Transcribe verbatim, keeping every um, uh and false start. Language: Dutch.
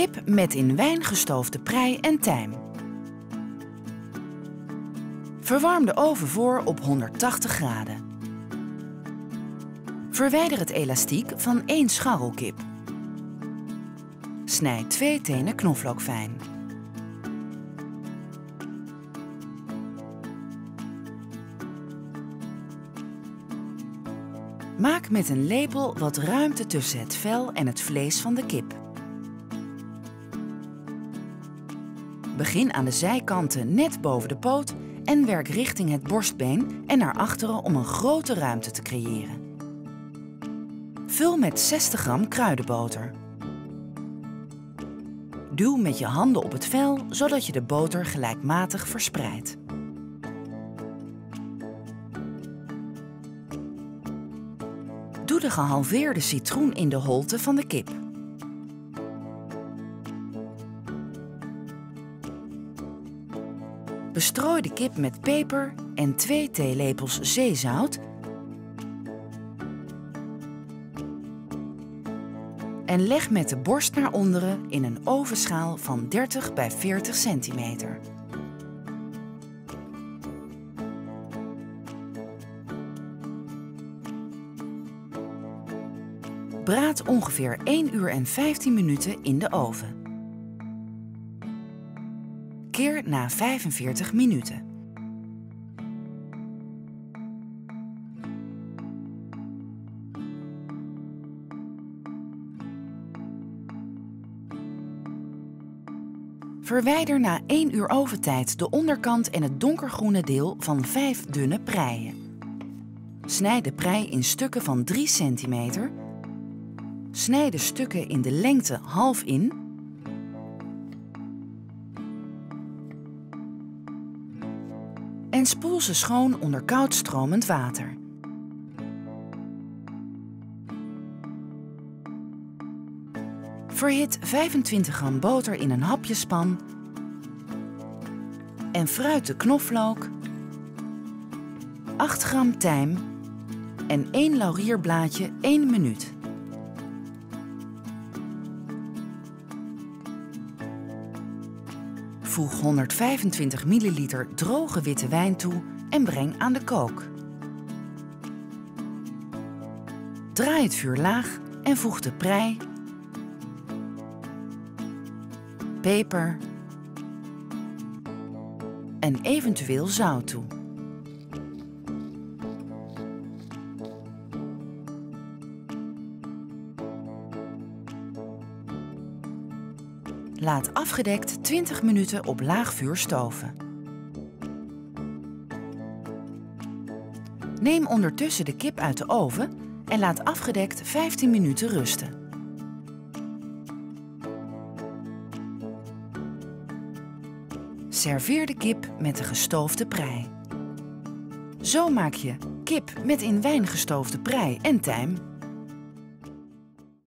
Kip met in wijn gestoofde prei en tijm. Verwarm de oven voor op honderdtachtig graden. Verwijder het elastiek van één scharrelkip. Snijd twee tenen knoflook fijn. Maak met een lepel wat ruimte tussen het vel en het vlees van de kip. Begin aan de zijkanten net boven de poot en werk richting het borstbeen en naar achteren om een grote ruimte te creëren. Vul met zestig gram kruidenboter. Duw met je handen op het vel, zodat je de boter gelijkmatig verspreidt. Doe de gehalveerde citroen in de holte van de kip. Bestrooi de kip met peper en twee theelepels zeezout en leg met de borst naar onderen in een ovenschaal van dertig bij veertig centimeter. Braad ongeveer één uur en vijftien minuten in de oven. Keer na vijfenveertig minuten. Verwijder na één uur oventijd de onderkant en het donkergroene deel van vijf dunne preien. Snijd de prei in stukken van drie centimeter. Snijd de stukken in de lengte half in. En spoel ze schoon onder koud stromend water. Verhit vijfentwintig gram boter in een hapjespan en fruit de knoflook, acht gram tijm en één laurierblaadje één minuut. Voeg honderdvijfentwintig milliliter droge witte wijn toe en breng aan de kook. Draai het vuur laag en voeg de prei, peper en eventueel zout toe. Laat afgedekt twintig minuten op laag vuur stoven. Neem ondertussen de kip uit de oven en laat afgedekt vijftien minuten rusten. Serveer de kip met de gestoofde prei. Zo maak je kip met in wijn gestoofde prei en tijm.